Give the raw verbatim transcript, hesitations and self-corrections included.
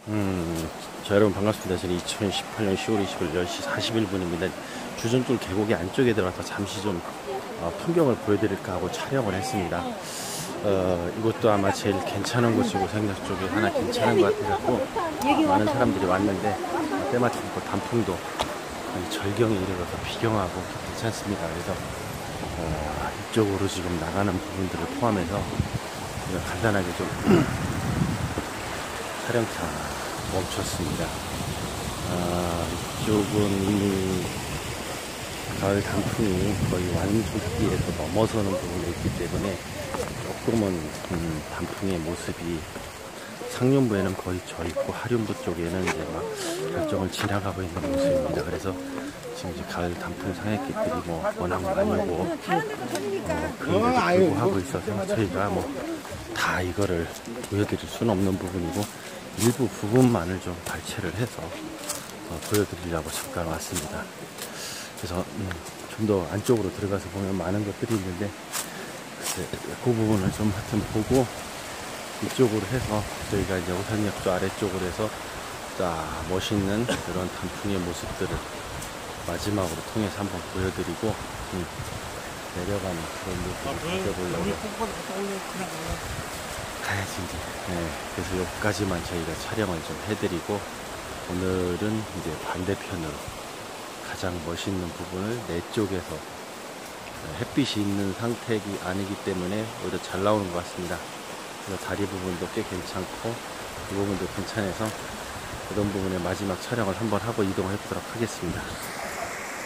음, 자, 여러분 반갑습니다. 저는 이천십팔 년 시월 이십일 열 시 사십일 분입니다. 주전골 계곡의 안쪽에 들어가서 잠시 좀 어, 풍경을 보여드릴까 하고 촬영을 했습니다. 어, 이곳도 아마 제일 괜찮은 곳이고 생각 쪽에 하나 괜찮은 것 같아갖고 많은 사람들이 왔는데 어, 때마침 또 단풍도 절경에 이르러서 비경하고 괜찮습니다. 그래서 어, 이쪽으로 지금 나가는 부분들을 포함해서 간단하게 좀 촬영차 멈췄습니다. 아, 이쪽은 이미 가을 단풍이 거의 완숙기에서 넘어서는 부분이 있기 때문에 조금은 음, 단풍의 모습이 상륜부에는 거의 져 있고 하륜부 쪽에는 이제 막 결정을 지나가고 있는 모습입니다. 그래서 지금 이제 가을 단풍 상해객들이 뭐 워낙 많이 오고 어, 그런데도 불구하고 있어서 저희가 뭐 다 이거를 보여드릴 수는 없는 부분이고 일부 부분만을 좀 발췌를 해서 어, 보여드리려고 잠깐 왔습니다. 그래서 음, 좀 더 안쪽으로 들어가서 보면 많은 것들이 있는데 글쎄, 그 부분을 좀 하여튼 보고 이쪽으로 해서 저희가 이제 우산역조 아래쪽으로 해서 자 멋있는 그런 단풍의 모습들을 마지막으로 통해서 한번 보여드리고 음, 내려가는 그런 모습을 보여보려고 가야지 이제. 네, 그래서 여기까지만 저희가 촬영을 좀 해드리고 오늘은 이제 반대편으로 가장 멋있는 부분을 내 쪽에서 햇빛이 있는 상태가 아니기 때문에 오히려 잘 나오는 것 같습니다. 그래서 다리 부분도 꽤 괜찮고 그 부분도 괜찮아서 그런 부분에 마지막 촬영을 한번 하고 이동해 보도록 하겠습니다.